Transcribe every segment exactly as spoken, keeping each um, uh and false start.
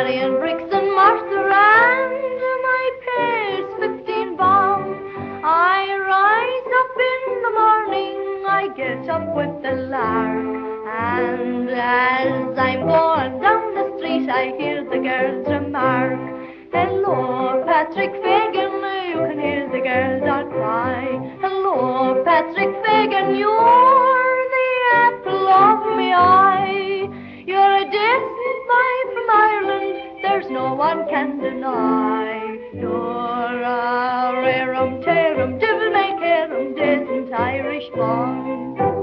carrying bricks and mortar, and my pay's fifteen bob. I rise up in the morning, I get up with the lark, and as I'm going down the street, I hear the girls remark, "Hello, Patrick Fagan," you can hear the girls all cry. "Hello, Patrick Fagan, you're the apple of my eye. You're a decent boy from Ireland, there's no one can deny. You're a rerum terum, divil may careum, decent Irish boy."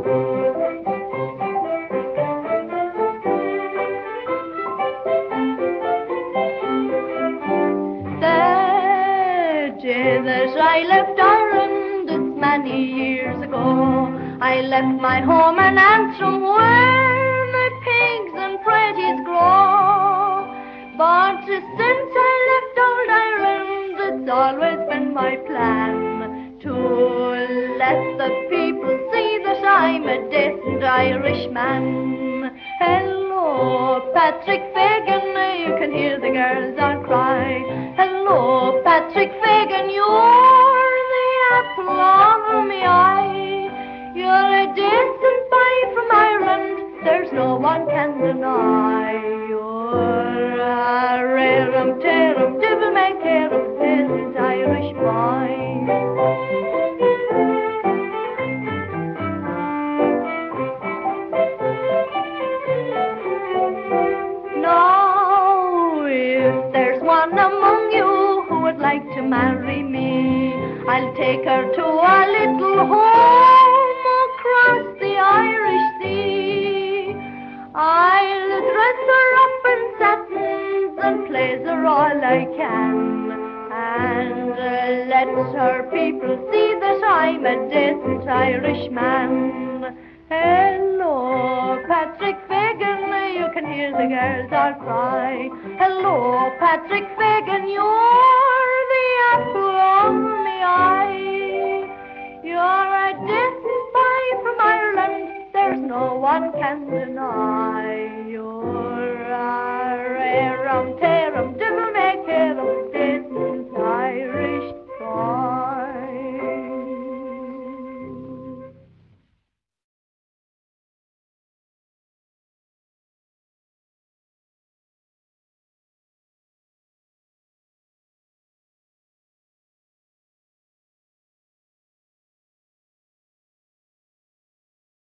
That I left Ireland it's many years ago. I left my home and Antrim where the pigs and praties grow. But since I left old Ireland, it's always been my plan to let the people see that I'm a decent Irishman. Hello, Patrick Fagan, you can hear the girls all cry. Hello, Patrick Fagan, you're the apple of my eye. You're a decent boy from Ireland, there's no one can deny. You're a rerum terum, divil may careum, decent Irish boy. Now, if there's one among you who would like to marry me, I'll take her to a little home across the Irish Sea. I'll dress her up in satins and please her all I can, and uh, let her people see that I'm a decent Irishman. Hello, Patrick Fagan, you can hear the girls all cry. Hello, Patrick Fagan, you're the apple of my eye. You're a decent boy from Ireland, there's no one can deny. You're a rerum terum